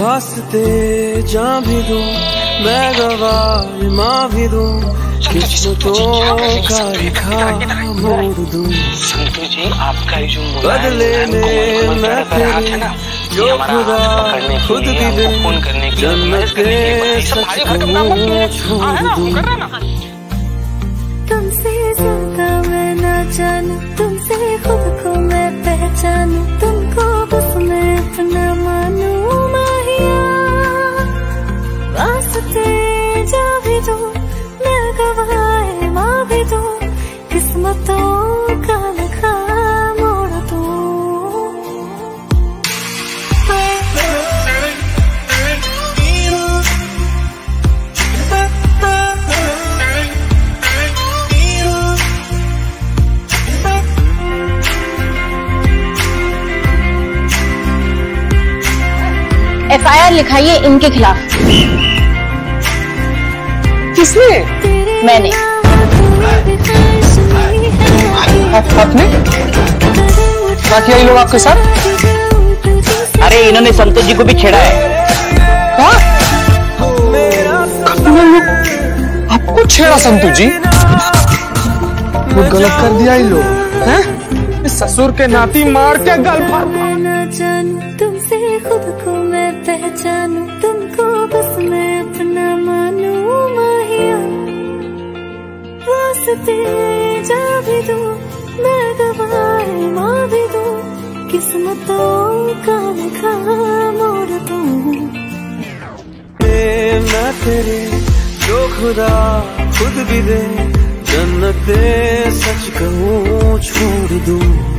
वास्ते जान भी दूं, मैं गवाह माँ भी दूं, किस्मतों का लिखा मोड़ दूं। संतु जी, आपका जो बदले में मैं तेरे जो खुदा खुद भी दे, जन्नत के सच कहूँ छोड़ दूं। तुमसे ज्यादा मैं ना जानूं, तुमसे खुद को मैं पहचानूं, तुमको बस मैं अपना मानूं माहिया। वास्ते जा भी दूं, मैं गवाह माँ भी दूं, किस्मतों का लिखा मोड़ दूं। FIR लिखाइए इनके खिलाफ। किसने? मैंने। आपने क्या किया ये लोग आपके साथ? अरे इन्होंने संतोष जी को भी छेड़ा है। आपको छेड़ा संतु जी? वो गलत कर दिया ये लोग हैं? ससुर के नाती मार के गल फाड़। मैं ना जानूं, तुमसे खुद को मैं पहचानूं, तुमको बस मैं अपना मानूं माहिया। वास्ते जा भी दूं, मैं गवाह माँ भी दूं, किस्मतों का लिखा मोड़ दूं। मैं तेरे जो खुदा खुद भी दे, जन्नत सच कहूँ छोड़ दूं।